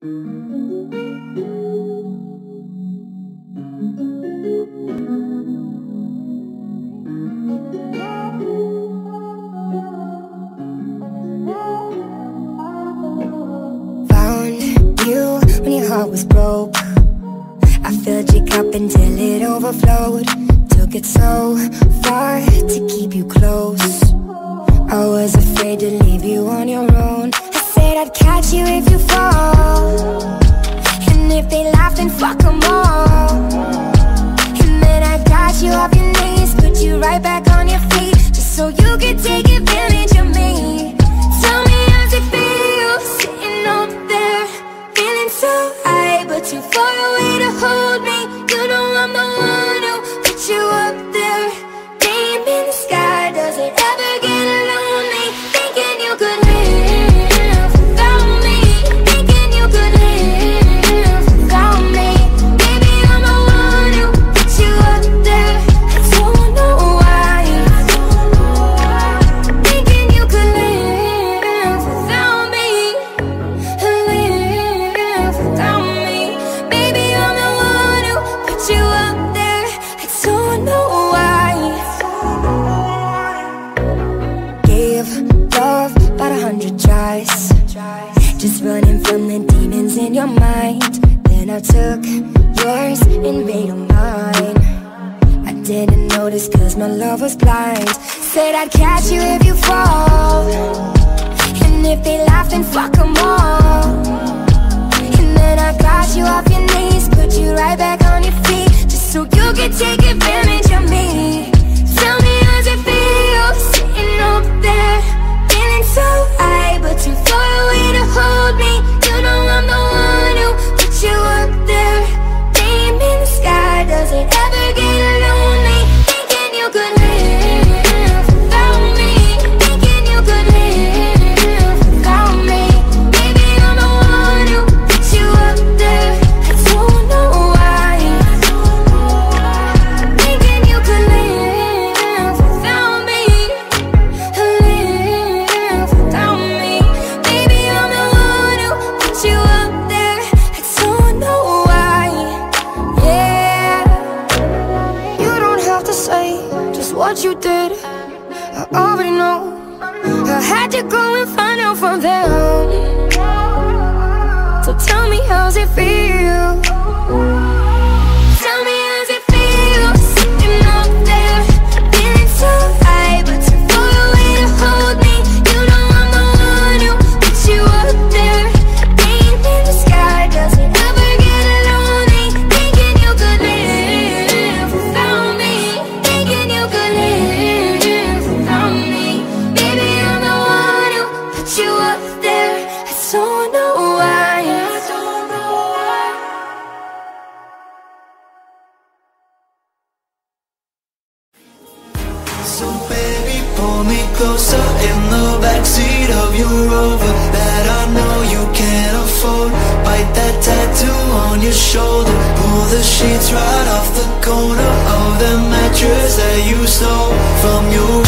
When your heart was broke, I filled your cup until it overflowed. Took it so far to keep you close. I was afraid to leave you on your own. I said I'd catch you if you fall, and if they laugh then fuck them all. And then I got you off your knees, put you right back on your feet, just so you could take advantage of me. Tell me how's it feel, sitting up there, feeling so high, but too far away to hold me. You know I'm the one who put you up there. Name in the sky, does it ever get lonely? Thinking you could live without me, thinking you could live without me. Baby, I'm the one who put you up there. I don't know why. Thinking you could live without me, live without me. Baby, I'm the one who put you up there. I don't know why. Gave love about 100 tries, just running from the demons in your mind. Then I took yours and made them mine. I didn't notice cause my love was blind. Said I'd catch you if you fall, and if they laugh then fuck them all. And then I got you off your knees, put you right back on your feet, just so you could take advantage of me. Tell me how's it feel, sitting up there, feeling so high, but too far away to hold me. You know I'm the one who put you up there. Name in the sky, does it ever get lonely? Thinking you could live without me, thinking you could live without me. Baby, I'm the one who put you up there. I don't know why. Thinking you could live without me, live without me. Baby, I'm the one who put you up there. I don't know why. Yeah, you don't have to say just what you did, I already know. I had to go and find out from them. So tell me how's it feel. Tell me how's it feel, sitting up there, feeling so high, but too far away to hold me. You know I'm the one who put you up there. Name in the sky, does it ever get lonely? Thinking you could live without me, thinking you could live without me. Baby, I'm the one who put you up there. I don't know why. I don't know why. So baby, pull me closer in the backseat of your Rover that I know you can't afford. Bite that tattoo on your shoulder, pull the sheets right off the corner of the mattress that you stole from your